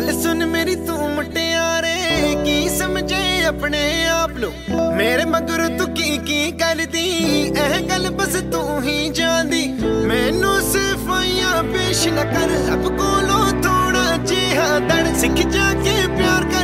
गल सुन मेरी तू मुटियारे की समझे अपने आप लो मेरे मगर तू की कर दी एह गल बस तू ही जानदी मैनू सिफाइयां पेश न कर अब कोलों थोड़ा जिहा दड़ सिख जाके प्यार कर